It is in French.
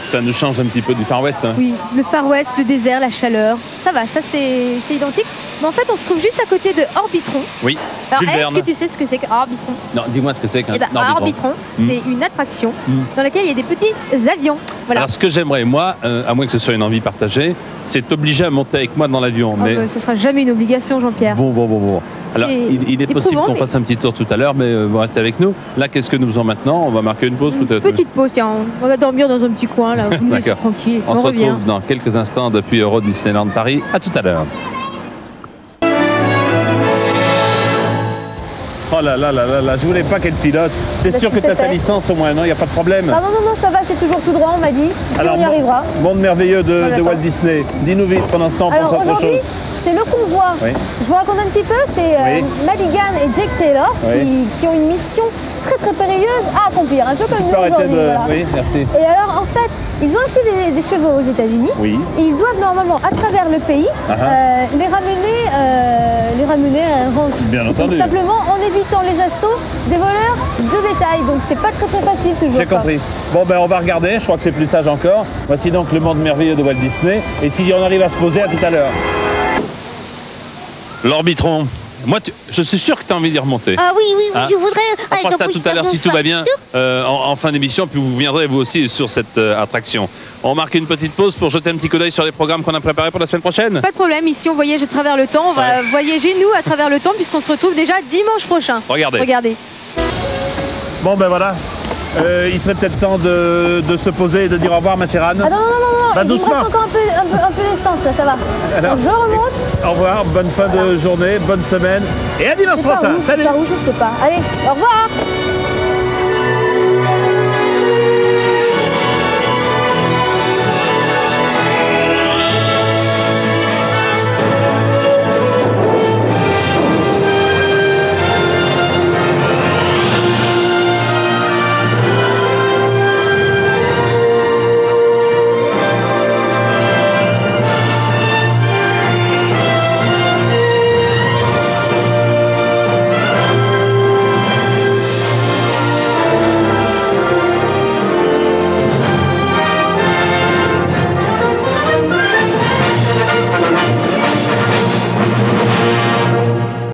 Ça nous change un petit peu du Far West. Hein. Oui, le Far West, le désert, la chaleur, ça va, ça c'est identique. Mais en fait, on se trouve juste à côté de Orbitron. Oui, Alors, Jules est-ce Verne. que tu sais ce que c'est qu'Orbitron? Non, dis-moi ce que c'est qu'un Eh ben, Orbitron. Orbitron, c'est une attraction dans laquelle il y a des petits avions. Voilà. Alors, ce que j'aimerais, moi, à moins que ce soit une envie partagée, c'est t'obliger à monter avec moi dans l'avion. Oh, mais... ce sera jamais une obligation, Jean-Pierre. Bon. Alors, il est possible qu'on fasse un petit tour tout à l'heure, mais vous restez avec nous. Là, qu'est-ce que nous faisons maintenant? On va marquer une pause peut-être. Petite pause, tiens, on va dormir dans un petit coin, là, vous nous laissez tranquille. On se revient. retrouve dans quelques instants depuis Euro Disneyland Paris. À tout à l'heure. Oh là, je voulais pas qu'elle pilote. T'es sûr que tu as ta licence au moins, non? Il n'y a pas de problème? Ah non, ça va, c'est toujours tout droit, on m'a dit. Alors, on y arrivera. Monde merveilleux de Walt Disney. Dis-nous vite, pendant ce temps, on pense à autre chose. C'est le convoi. Oui. Je vous raconte un petit peu, c'est Madigan et Jake Taylor qui ont une mission très périlleuse à accomplir, un peu comme nous aujourd'hui. Voilà. Oui, merci. Et alors en fait, ils ont acheté des chevaux aux États-Unis et ils doivent normalement à travers le pays les ramener à un ranch. Bien entendu. Donc, simplement en évitant les assauts des voleurs de bétail. Donc c'est pas très facile toujours. J'ai compris. Bon ben on va regarder, je crois que c'est plus sage encore. Voici donc le monde merveilleux de Walt Disney. Et si on arrive à se poser, à tout à l'heure. L'Orbitron. Moi, je suis sûr que tu as envie d'y remonter. Ah oui, je voudrais... On fera ça tout à l'heure si tout va bien, en fin d'émission, puis vous viendrez vous aussi sur cette attraction. On marque une petite pause pour jeter un petit coup d'œil sur les programmes qu'on a préparés pour la semaine prochaine. Pas de problème, ici on voyage à travers le temps, on va voyager nous à travers le temps puisqu'on se retrouve déjà dimanche prochain. Regardez. Bon ben voilà. Il serait peut-être temps de se poser et de dire au revoir, ma chère Anne. Ah non, Bah, il me reste encore un peu d'essence là, ça va. Alors, donc, je remonte. Au revoir, bonne fin de journée, bonne semaine et à dimanche prochain. Salut. Par où, je sais pas. Allez, au revoir.